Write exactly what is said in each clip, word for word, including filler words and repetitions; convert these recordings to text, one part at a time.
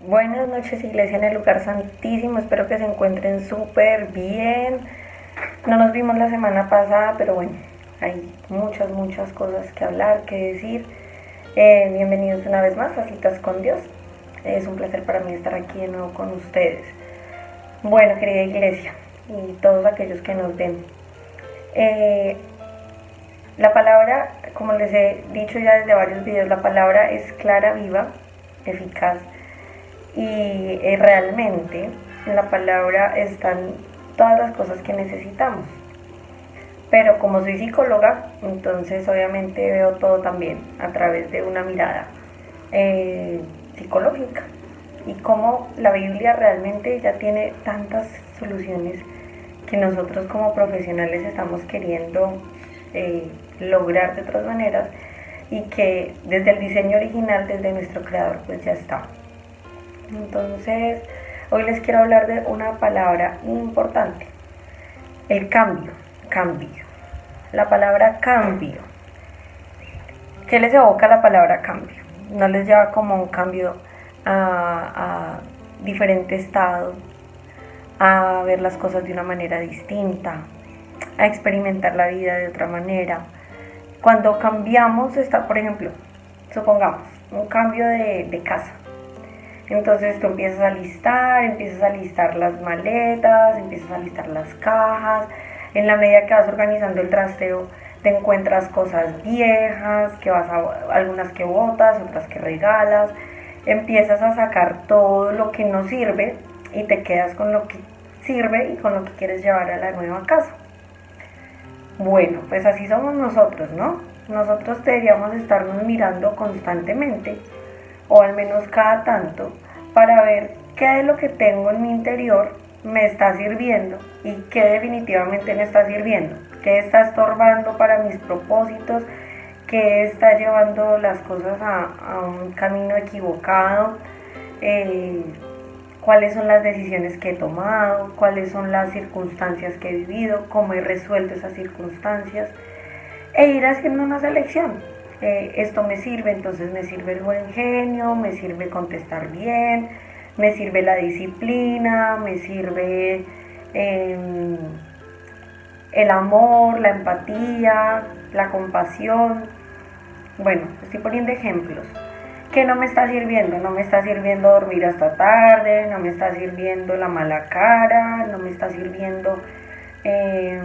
Buenas noches, Iglesia en el lugar santísimo, espero que se encuentren súper bien. No nos vimos la semana pasada, pero bueno, hay muchas, muchas cosas que hablar, que decir. Eh, bienvenidos una vez más a Citas con Dios. Es un placer para mí estar aquí de nuevo con ustedes. Bueno, querida Iglesia y todos aquellos que nos ven, eh, la palabra, como les he dicho ya desde varios videos, la palabra es clara, viva, eficaz. Y eh, realmente en la palabra están todas las cosas que necesitamos. Pero como soy psicóloga, entonces obviamente veo todo también a través de una mirada eh, psicológica. Y como la Biblia realmente ya tiene tantas soluciones que nosotros como profesionales estamos queriendo eh, lograr de otras maneras, y que desde el diseño original, desde nuestro creador, pues ya está. Entonces, hoy les quiero hablar de una palabra importante, el cambio, cambio. La palabra cambio. ¿Qué les evoca la palabra cambio? ¿No les lleva como un cambio a, a diferente estado, a ver las cosas de una manera distinta, a experimentar la vida de otra manera? Cuando cambiamos, está, por ejemplo, supongamos, un cambio de, de casa. Entonces tú empiezas a listar, empiezas a listar las maletas, empiezas a listar las cajas. En la medida que vas organizando el trasteo, te encuentras cosas viejas, que vas a, algunas que botas, otras que regalas. Empiezas a sacar todo lo que no sirve y te quedas con lo que sirve y con lo que quieres llevar a la nueva casa. Bueno, pues así somos nosotros, ¿no? Nosotros deberíamos estarnos mirando constantemente, o al menos cada tanto, para ver qué de lo que tengo en mi interior me está sirviendo y qué definitivamente me está sirviendo, qué está estorbando para mis propósitos, qué está llevando las cosas a, a un camino equivocado, eh, cuáles son las decisiones que he tomado, cuáles son las circunstancias que he vivido, cómo he resuelto esas circunstancias, e ir haciendo una selección. Eh, esto me sirve, entonces me sirve el buen genio, me sirve contestar bien, me sirve la disciplina, me sirve eh, el amor, la empatía, la compasión. Bueno, estoy poniendo ejemplos. ¿Qué no me está sirviendo? No me está sirviendo dormir hasta tarde, no me está sirviendo la mala cara, no me está sirviendo eh,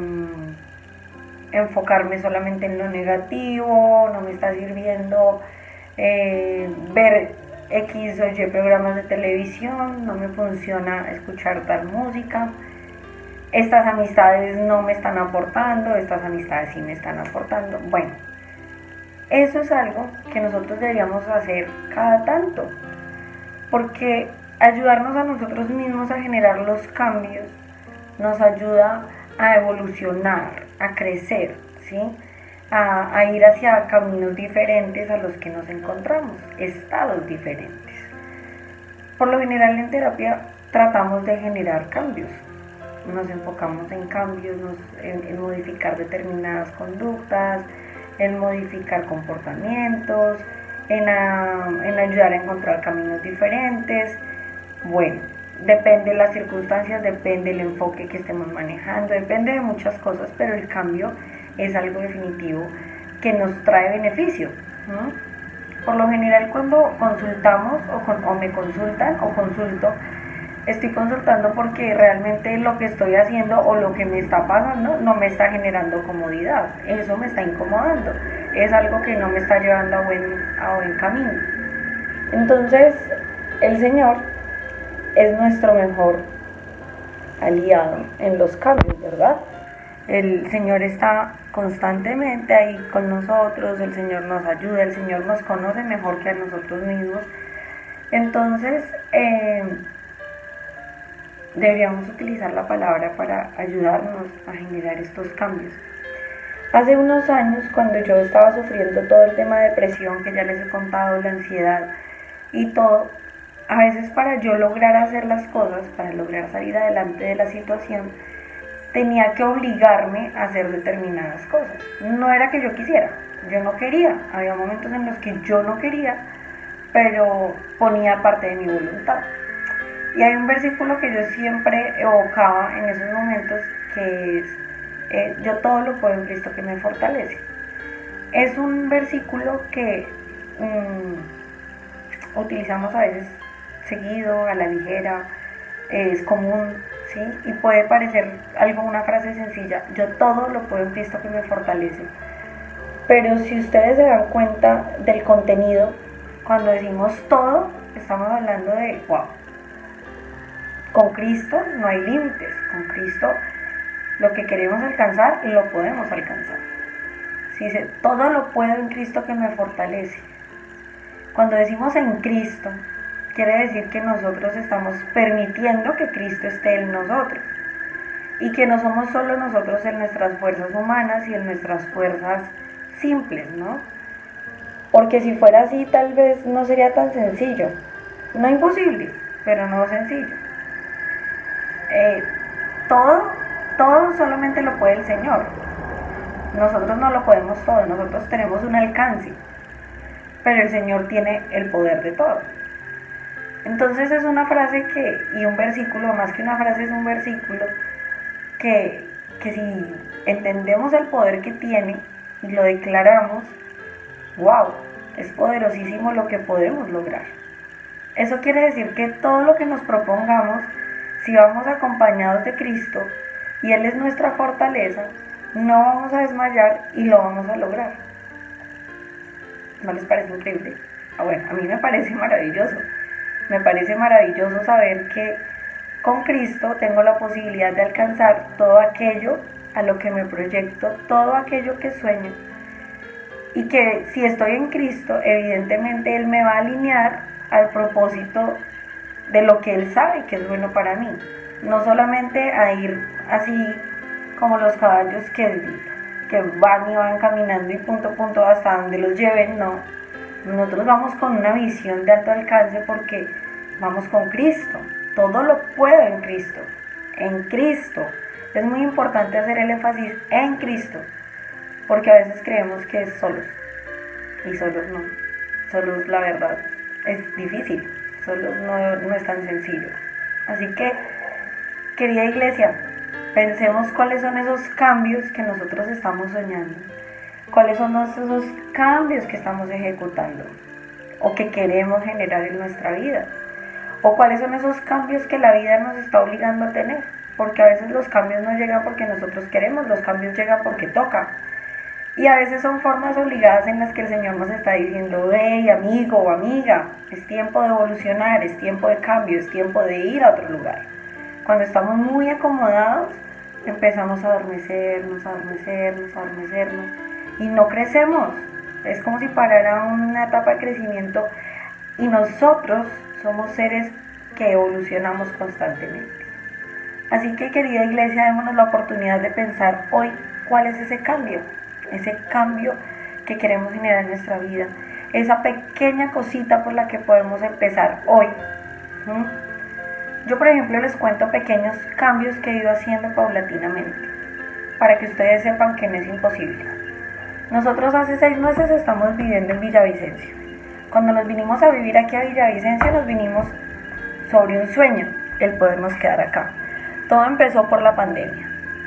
enfocarme solamente en lo negativo, no me está sirviendo eh, ver X o Y programas de televisión, no me funciona escuchar tal música, estas amistades no me están aportando, estas amistades sí me están aportando. Bueno, eso es algo que nosotros deberíamos hacer cada tanto, porque ayudarnos a nosotros mismos a generar los cambios nos ayuda a evolucionar, a crecer, ¿sí? A, a ir hacia caminos diferentes a los que nos encontramos, estados diferentes. Por lo general en terapia tratamos de generar cambios, nos enfocamos en cambios, nos, en, en modificar determinadas conductas, en modificar comportamientos, en, a, en ayudar a encontrar caminos diferentes. Bueno, depende de las circunstancias, depende del enfoque que estemos manejando, depende de muchas cosas, pero el cambio es algo definitivo que nos trae beneficio, ¿no? Por lo general cuando consultamos o, con, o me consultan o consulto, estoy consultando porque realmente lo que estoy haciendo o lo que me está pasando no me está generando comodidad, eso me está incomodando, es algo que no me está llevando a buen, a buen camino. Entonces el Señor es nuestro mejor aliado en los cambios, ¿verdad? El Señor está constantemente ahí con nosotros, el Señor nos ayuda, el Señor nos conoce mejor que a nosotros mismos. Entonces, eh, deberíamos utilizar la palabra para ayudarnos a generar estos cambios. Hace unos años, cuando yo estaba sufriendo todo el tema de depresión, que ya les he contado, la ansiedad y todo, a veces para yo lograr hacer las cosas, para lograr salir adelante de la situación, tenía que obligarme a hacer determinadas cosas. No era que yo quisiera, yo no quería. Había momentos en los que yo no quería, pero ponía parte de mi voluntad. Y hay un versículo que yo siempre evocaba en esos momentos, que es, eh, yo todo lo puedo en Cristo que me fortalece. Es un versículo que um, utilizamos a veces seguido, a la ligera, eh, es común, ¿sí? Y puede parecer algo, una frase sencilla, yo todo lo puedo en Cristo que me fortalece. Pero si ustedes se dan cuenta del contenido, cuando decimos todo, estamos hablando de, wow, con Cristo no hay límites, con Cristo lo que queremos alcanzar, lo podemos alcanzar. Si dice, todo lo puedo en Cristo que me fortalece. Cuando decimos en Cristo, quiere decir que nosotros estamos permitiendo que Cristo esté en nosotros. Y que no somos solo nosotros en nuestras fuerzas humanas y en nuestras fuerzas simples, ¿no? Porque si fuera así, tal vez no sería tan sencillo. No imposible, pero no sencillo. Eh, todo, todo solamente lo puede el Señor. Nosotros no lo podemos todo, nosotros tenemos un alcance, pero el Señor tiene el poder de todo. Entonces es una frase que, y un versículo, más que una frase es un versículo, que, que si entendemos el poder que tiene y lo declaramos, wow, es poderosísimo lo que podemos lograr. Eso quiere decir que todo lo que nos propongamos, si vamos acompañados de Cristo y Él es nuestra fortaleza, no vamos a desmayar y lo vamos a lograr. ¿No les parece increíble? Ah, bueno, a mí me parece maravilloso. Me parece maravilloso saber que con Cristo tengo la posibilidad de alcanzar todo aquello a lo que me proyecto, todo aquello que sueño. Y que si estoy en Cristo, evidentemente Él me va a alinear al propósito de lo que Él sabe que es bueno para mí. No solamente a ir así como los caballos que, que van y van caminando y punto a punto hasta donde los lleven, no. Nosotros vamos con una visión de alto alcance porque vamos con Cristo. Todo lo puedo en Cristo. En Cristo. Es muy importante hacer el énfasis en Cristo, porque a veces creemos que es solos. Y solos no. Solos, la verdad, es difícil. Solos no, no es tan sencillo. Así que, querida iglesia, pensemos cuáles son esos cambios que nosotros estamos soñando. ¿Cuáles son esos cambios que estamos ejecutando o que queremos generar en nuestra vida? ¿O cuáles son esos cambios que la vida nos está obligando a tener? Porque a veces los cambios no llegan porque nosotros queremos, los cambios llegan porque toca. Y a veces son formas obligadas en las que el Señor nos está diciendo, hey, amigo o amiga, es tiempo de evolucionar, es tiempo de cambio, es tiempo de ir a otro lugar. Cuando estamos muy acomodados, empezamos a adormecernos, a adormecernos, a adormecernos. Y no crecemos, es como si parara una etapa de crecimiento y nosotros somos seres que evolucionamos constantemente. Así que, querida iglesia, démonos la oportunidad de pensar hoy cuál es ese cambio, ese cambio que queremos generar en nuestra vida, esa pequeña cosita por la que podemos empezar hoy. ¿Mm? Yo, por ejemplo, les cuento pequeños cambios que he ido haciendo paulatinamente, para que ustedes sepan que no es imposible. Nosotros hace seis meses estamos viviendo en Villavicencio. Cuando nos vinimos a vivir aquí a Villavicencio, nos vinimos sobre un sueño, el podernos quedar acá. Todo empezó por la pandemia.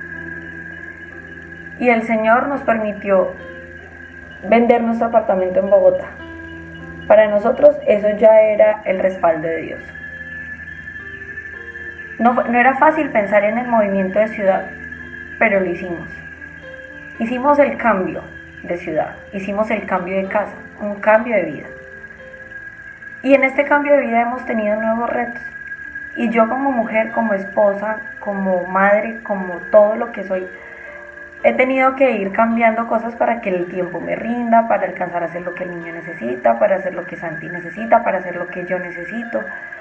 Y el Señor nos permitió vender nuestro apartamento en Bogotá. Para nosotros eso ya era el respaldo de Dios. No, no era fácil pensar en el movimiento de ciudad, pero lo hicimos. Hicimos el cambio de ciudad, hicimos el cambio de casa, un cambio de vida. Y en este cambio de vida hemos tenido nuevos retos. Y yo como mujer, como esposa, como madre, como todo lo que soy, he tenido que ir cambiando cosas para que el tiempo me rinda, para alcanzar a hacer lo que el niño necesita, para hacer lo que Santi necesita, para hacer lo que yo necesito.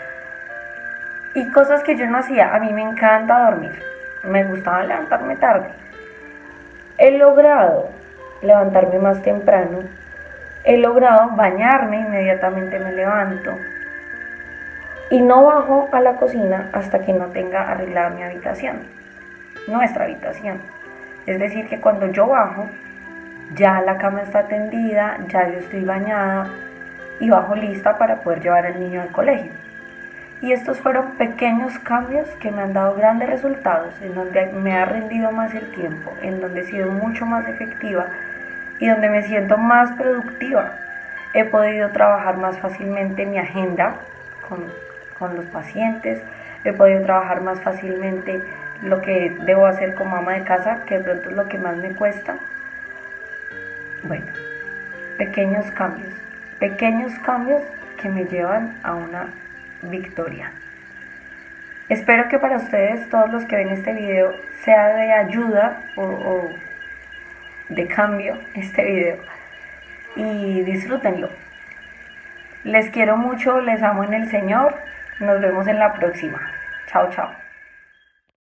Y cosas que yo no hacía. A mí me encanta dormir, me gustaba levantarme tarde. He logrado levantarme más temprano, he logrado bañarme, inmediatamente me levanto y no bajo a la cocina hasta que no tenga arreglada mi habitación, nuestra habitación. Es decir, que cuando yo bajo, ya la cama está tendida, ya yo estoy bañada, y bajo lista para poder llevar al niño al colegio. Y estos fueron pequeños cambios que me han dado grandes resultados, en donde me ha rendido más el tiempo, en donde he sido mucho más efectiva y donde me siento más productiva. He podido trabajar más fácilmente mi agenda con, con los pacientes, he podido trabajar más fácilmente lo que debo hacer como ama de casa, que de pronto es lo que más me cuesta. Bueno, pequeños cambios, pequeños cambios que me llevan a una victoria. Espero que para ustedes, todos los que ven este video, sea de ayuda o, o de cambio este video, y disfrútenlo. Les quiero mucho, les amo en el Señor. Nos vemos en la próxima. Chao, chao.